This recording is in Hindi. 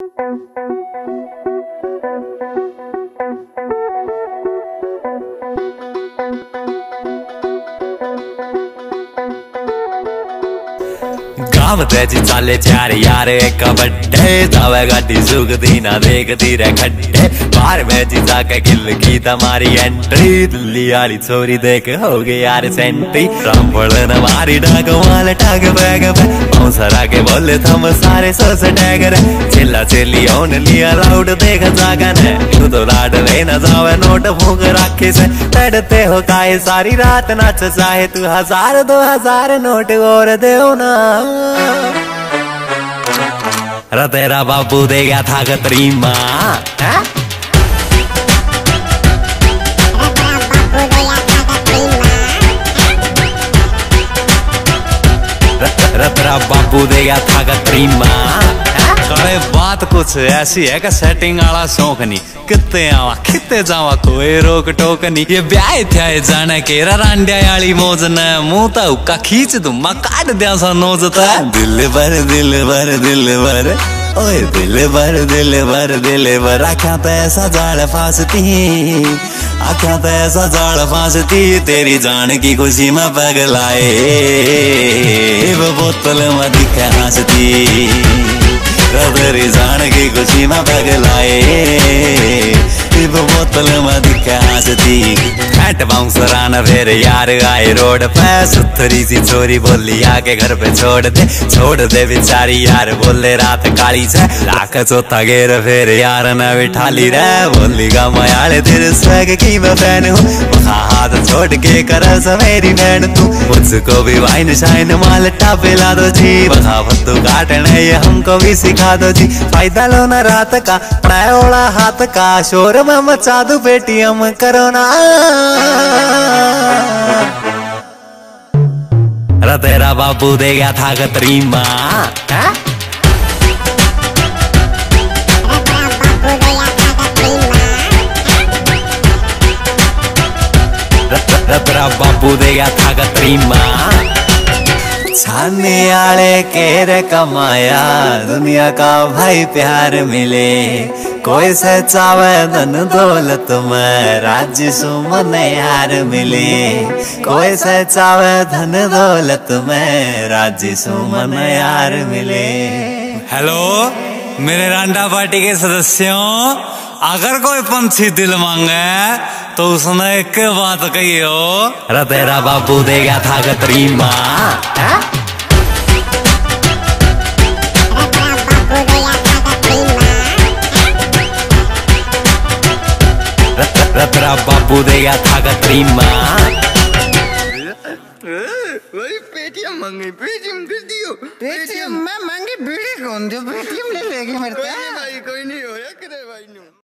गाँव तेजी चाले चार यार एक बड्डे जावे गाड़ी सुखती ना देखती रे खड्डे बाहर में जी जाके गिल की तुम्हारी एंट्री दिल्ली वाली छोरी देख हो गई यार सेंट्री रामफल न मारी डाक वाल टाक बैग पे सरा के बोले थम सारे सोस टैगर चिल्ला चिल्ली ओन लिया लाउड देख जागन तू तो लाड लेना जावे नोट फूक रखे से तड़ते हो काए सारी रात नाच चाहे तू 1000 2000 नोट और दे ना रा तेरा बाबू दे गया था कतरी माँ तेरा बाबू दे गया था कतरी माँ अरे बात कुछ ऐसी है कि सेटिंग वाला शौक नहीं कितने आवा कितने जावा कोई रोक टोक नहीं ये ब्याह थे जाने के रांडिया वाली मौज न मुंह तो उका खींच दूं मैं काट दिया सा नोज तो दिल भर ओए दिल भर आख्या तो ऐसा जाल फांसती तेरी जान की खुशी में पगलाए वो बोतल में दिखे हंसती तेरी जान की खुशी में पगलाए वो बोतल में दिखे हंसती हैट बाउंसर आना फिर यार आए रोड पे सुथरी सी छोरी बोली आके घर पे छोड़ दे बेचारी यार बोले रात काली से लाख चौथा गेर फिर यार न बिठा ली रे बोली गा मयाले तेरे स्वैग की मैं फैन हूँ हाथ छोड़ के कर मेरी बहन तू मुझको भी वाइन शाइन माल पिला दो जी बखा फद्दू काटने ये हमको भी सिखा दो जी फायदा लो ना रात का पड़ायोला हाथ का शोर में मचा दू पेटीएम करो ना रा तेरा बाबू दे गया था कतरी माँ तेरा बाबू दे गया था कतरी माँ छाने आले केर कमाया दुनिया का भाई प्यार मिले कोई से चावे धन दौलत में राज्य सुमन यार मिले कोई से चावे धन दौलत में राज्य सुमन यार मिले। हेलो मेरे रांडा पार्टी के सदस्यों अगर कोई पंछी दिल मांगे तो उसने एक बात कही हो रा तेरा बाबू दे गया था कतरी माँ तेरा बाबू दे गया था कतरी माँ पेटीएम मांगे पेटीएम दे दियो पेटीएम मैं मांगे बीड़ी कौन दो पेटीएम ले लेके मेरे